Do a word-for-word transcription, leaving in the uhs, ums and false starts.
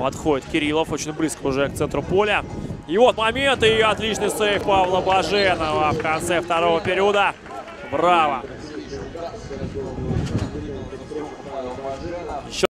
Подходит Кириллов очень близко уже к центру поля. И вот момент, и отличный сейв Павла Баженова в конце второго периода. Браво!